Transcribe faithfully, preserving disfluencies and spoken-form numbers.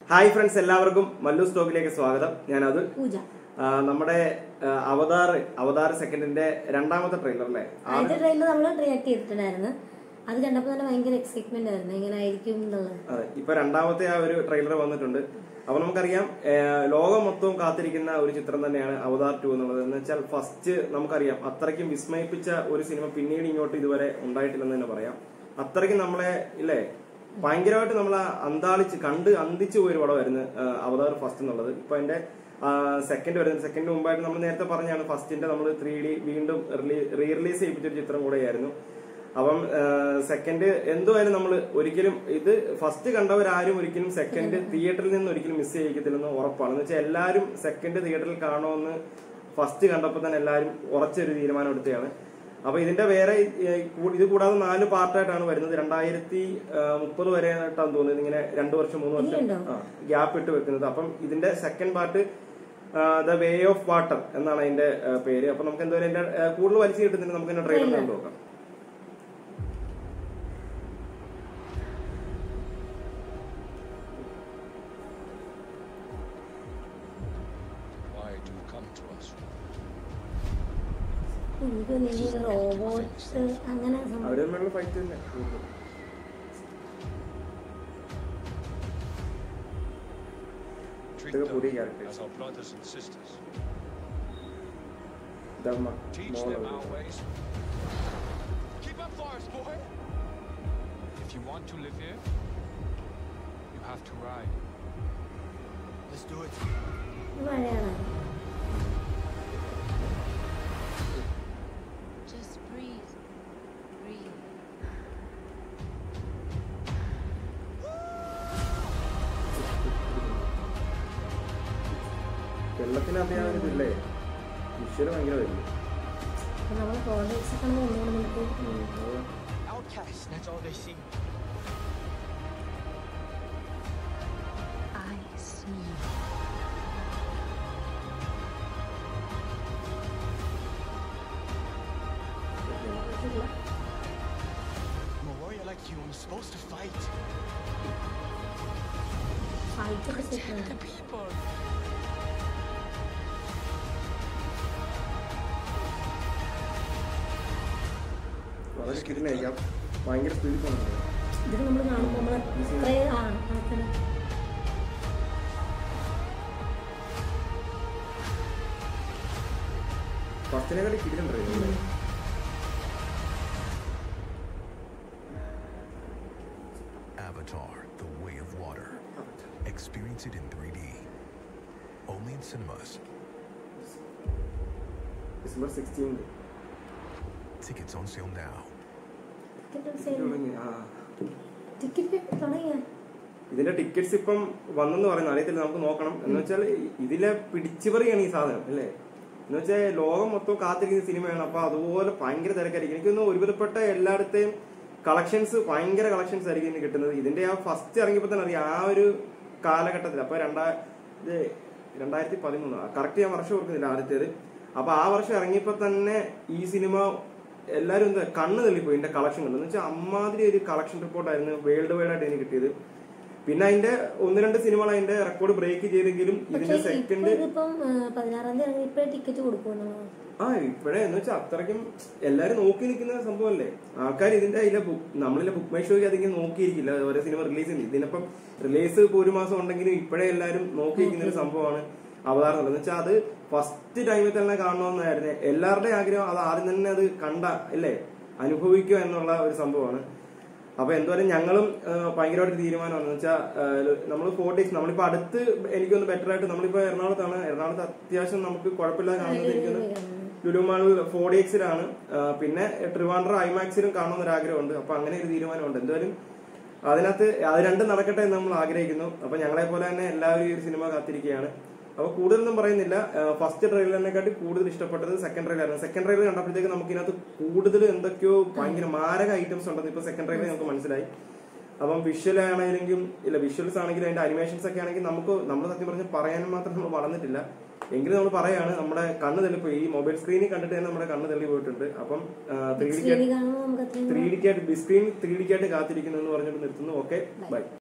Hi friends, എല്ലാവർക്കും മല്ലു സ്റ്റോക്കിലേക്ക് സ്വാഗതം. ഞാനത് നമ്മുടെ അവതാർ അവതാർ സെക്കൻഡിന്റെ രണ്ടാമത്തെ ട്രെയിലർ അല്ലേ, ആദ്യത്തെ ട്രെയിലർ നമ്മൾ റിയാക്ട് ചെയ്തിട്ടുണ്ടായിരുന്നു. അത് കണ്ടപ്പോൾ തന്നെ ഭയങ്കര എക്സൈറ്റ്മെന്റ് ആയിരുന്നു, എങ്ങനെ ആയിരിക്കും എന്നുള്ളത്. അതെ, ഇപ്പൊ രണ്ടാമത്തെ ആ ഒരു ട്രെയിലർ വന്നിട്ടുണ്ട്. അപ്പൊ നമുക്കറിയാം, ലോകം മൊത്തവും കാത്തിരിക്കുന്ന ഒരു ചിത്രം തന്നെയാണ് അവതാർ ടു എന്നുള്ളത്. എന്ന് വെച്ചാൽ ഫസ്റ്റ് നമുക്കറിയാം അത്രയ്ക്കും വിസ്മയിപ്പിച്ച ഒരു സിനിമ പിന്നീട് ഇങ്ങോട്ട് ഇതുവരെ ഉണ്ടായിട്ടില്ലെന്ന് തന്നെ പറയാം. അത്രയ്ക്കും നമ്മളെ ഇല്ലേ ഭയങ്കരമായിട്ട് നമ്മളെ അന്താളിച്ച് കണ്ട് അന്തിച്ചു പോയൊരു പടമായിരുന്നു അവതാർ ഫസ്റ്റ് എന്നുള്ളത്. ഇപ്പൊ അതിന്റെ സെക്കൻഡ് വരുന്നത് സെക്കൻഡ് മുമ്പായിട്ട് നമ്മൾ നേരത്തെ പറഞ്ഞാണ് ഫസ്റ്റിന്റെ നമ്മൾ ത്രീ ഡി വീണ്ടും റീ റിലീസ് ചെയ്യിപ്പിച്ചൊരു ചിത്രം കൂടെയായിരുന്നു. അപ്പം സെക്കൻഡ് എന്തുമായാലും നമ്മൾ ഒരിക്കലും ഇത് ഫസ്റ്റ് കണ്ടവരാരും ഒരിക്കലും സെക്കൻഡ് തിയേറ്ററിൽ നിന്ന് ഒരിക്കലും മിസ് ചെയ്യിക്കത്തില്ലെന്ന് ഉറപ്പാണ്. എന്ന് വെച്ചാൽ എല്ലാവരും സെക്കൻഡ് തിയേറ്ററിൽ കാണുമെന്ന് ഫസ്റ്റ് കണ്ടപ്പോൾ തന്നെ എല്ലാവരും ഉറച്ചൊരു തീരുമാനം എടുത്തതാണ്. അപ്പൊ ഇതിന്റെ വേറെ ഇത് കൂടാതെ നാല് പാർട്ടായിട്ടാണ് വരുന്നത്. രണ്ടായിരത്തി മുപ്പത് വരെ ആയിട്ടാണ് തോന്നുന്നത്, ഇങ്ങനെ രണ്ടു വർഷം മൂന്ന് വർഷം ഗ്യാപ്പ് ഇട്ട് വെക്കുന്നത്. അപ്പം ഇതിന്റെ second part the way of water എന്നാണ് അതിന്റെ പേര്. അപ്പൊ നമുക്ക് എന്തായാലും എന്റെ കൂടുതൽ വലിച്ചു കിട്ടുന്നുണ്ട്, നമുക്ക് എന്റെ ട്രെയിലർ കണ്ടു നോക്കാം. റോബോട്ട്സ് അങ്ങനെ അവരുടെ ഫൈറ്റ് തന്നെ. പുതിയ ക്യാരക്ടേഴ്സ് മഴയാണ്. വെള്ളത്തിന് അത്യാവശ്യമില്ലേ, വിഷ്വല് ഭയങ്കര വലിയ. നമ്മള് പ്രോഡക്ട്സ് ഒക്കെ നമുക്ക് വളരെ സ്പീഡിലായിരിക്കാം, ഭയങ്കര സ്പീഡിൽ പോകുന്നുണ്ട്. ഇത് നമ്മൾ കാണുമ്പോൾ നമ്മൾ ഫസ്റ്റിനെക്കാട്ടി കിട്ടുന്നുണ്ടോ? Avatar: The Way of Water. Experience it in three D. Only in cinemas. December sixteenth. Tickets on sale now. ഇതിന്റെ ടിക്കറ്റ്സ് ഇപ്പം വന്നെന്ന് പറയുന്നത് അറിയത്തില്ല, നമുക്ക് നോക്കണം. എന്ന് വെച്ചാൽ ഇതിലെ പിടിച്ചുപറിയാണ് ഈ സാധനം അല്ലേ. എന്ന് വെച്ചാൽ ലോകം മൊത്തം കാത്തിരിക്കുന്ന സിനിമയാണ്. അപ്പൊ അതുപോലെ ഭയങ്കര തിരക്കായിരിക്കും. എനിക്കൊന്ന് ഒരുവിധപ്പെട്ട എല്ലായിടത്തെയും കളക്ഷൻസ് ഭയങ്കര കളക്ഷൻസ് ആയിരിക്കും ഇനി കിട്ടുന്നത്. ഇതിന്റെ ആ ഫസ്റ്റ് ഇറങ്ങിയപ്പോ തന്നെ അറിയാം ആ ഒരു കാലഘട്ടത്തിൽ. അപ്പൊ രണ്ടാ ഇത് രണ്ടായിരത്തി പതിമൂന്ന് കറക്റ്റ് ഞാൻ വർഷം ഓർക്കുന്നില്ല ആദ്യത്തേത്. അപ്പൊ ആ വർഷം ഇറങ്ങിയപ്പോ തന്നെ ഈ സിനിമ എല്ലാവരും എന്താ കണ്ണ് തള്ളിപ്പോയി ഇതിന്റെ കളക്ഷൻ കണ്ടു. എന്ന് വെച്ചാൽ അമ്മാതിരി ഒരു കളക്ഷൻ റിപ്പോർട്ടായിരുന്നു വേൾഡ് വൈഡ് ആയിട്ട് എനിക്ക് കിട്ടിയത്. പിന്നെ അതിന്റെ ഒന്ന് രണ്ട് സിനിമകൾ അതിന്റെ റെക്കോർഡ് ബ്രേക്ക് ചെയ്തെങ്കിലും ഇതിന്റെ സെക്കൻഡ് ടിക്കറ്റ് കൊടുക്കും. ആ ഇപ്പഴേ എന്ന് വെച്ചാൽ അത്രയ്ക്കും എല്ലാരും നോക്കി നിൽക്കുന്ന സംഭവമല്ലേ. ആൾക്കാർ ഇതിന്റെ അതിലെ നമ്മളിലെ ബുക്ക് മൈ ഷോയ്ക്ക് അധികം നോക്കിയിരിക്കില്ല ഓരോ സിനിമ റിലീസ് ചെയ്യുന്നത്. ഇതിനിപ്പം റിലീസ് ഇപ്പൊ ഒരു മാസം ഉണ്ടെങ്കിലും ഇപ്പോഴേ എല്ലാരും നോക്കിയിരിക്കുന്ന ഒരു സംഭവമാണ് അവതാർ എന്നുള്ളത്. എന്ന് വെച്ചാൽ അത് ഫസ്റ്റ് ടൈമിൽ തന്നെ കാണണമെന്നായിരുന്നു എല്ലാവരുടെയും ആഗ്രഹം. അത് ആദ്യം തന്നെ അത് കണ്ട അല്ലേ അനുഭവിക്കുക എന്നുള്ള ഒരു സംഭവമാണ്. അപ്പൊ എന്തായാലും ഞങ്ങളും ഭയങ്കരമായിട്ട് തീരുമാനമാണ്. വെച്ചാൽ നമ്മൾ ഫോർ ഡേയ്സ് നമ്മളിപ്പോ അടുത്ത് എനിക്കൊന്ന് ബെറ്റർ ആയിട്ട് നമ്മളിപ്പോ എറണാകുളത്താണ്. എറണാകുളത്ത് അത്യാവശ്യം നമുക്ക് കുഴപ്പമില്ലാതെ കാണുന്നത് എനിക്കൊന്ന് ലുലുമാൾ ഫോർ ഡി എക്സിലാണ്, പിന്നെ ട്രിവാൻഡ്രം ഐമാക്സിലും കാണണമെന്നൊരു ആഗ്രഹമുണ്ട്. അപ്പൊ അങ്ങനെ ഒരു തീരുമാനമുണ്ട്. എന്തായാലും അതിനകത്ത് അത് രണ്ടും നടക്കട്ടെ എന്ന് നമ്മൾ ആഗ്രഹിക്കുന്നു. അപ്പൊ ഞങ്ങളെ പോലെ തന്നെ എല്ലാവരും ഈ ഒരു സിനിമ കാത്തിരിക്കുകയാണ്. അപ്പൊ കൂടുതലൊന്നും പറയുന്നില്ല. ഫസ്റ്റ് ട്രെയിലറിനെക്കാട്ടി കൂടുതൽ ഇഷ്ടപ്പെട്ടത് സെക്കൻഡ് ട്രെയിലറാണ്. സെക്കൻഡ് ട്രെയിലർ കണ്ടപ്പോഴത്തേക്ക് നമുക്ക് ഇതിനകത്ത് കൂടുതൽ എന്തൊക്കെയോ ഭയങ്കര മാരക ഐറ്റംസ് ഉണ്ടെന്ന് ഇപ്പൊ സെക്കൻഡ് ട്രെയിലർ നമുക്ക് മനസ്സിലായി. അപ്പം വിഷ്വൽ ആണെങ്കിലും ഇല്ല വിഷ്വൽസ് ആണെങ്കിലും അതിന്റെ അനിമേഷൻസ് ഒക്കെ ആണെങ്കിൽ നമുക്ക് നമ്മൾ സത്യം പറഞ്ഞ് പറയാനും മാത്രം നമ്മൾ വളർന്നിട്ടില്ല. എങ്കിലും നമ്മൾ പറയാണ് നമ്മുടെ കണ്ണ് തെളിപ്പോ ഈ മൊബൈൽ സ്ക്രീനിൽ കണ്ടിട്ട് തന്നെ നമ്മുടെ കണ്ണ് തെളി പോയിട്ടുണ്ട്. അപ്പം ത്രീ ഡിക്കായിട്ട് ത്രീ ഡിക്കായിട്ട് ബിഗ് സ്ക്രീൻ ത്രീ ഡിക്കായിട്ട് കാത്തിരിക്കുന്നു എന്ന് പറഞ്ഞിട്ട് നിർത്തുന്നു. Okay, by.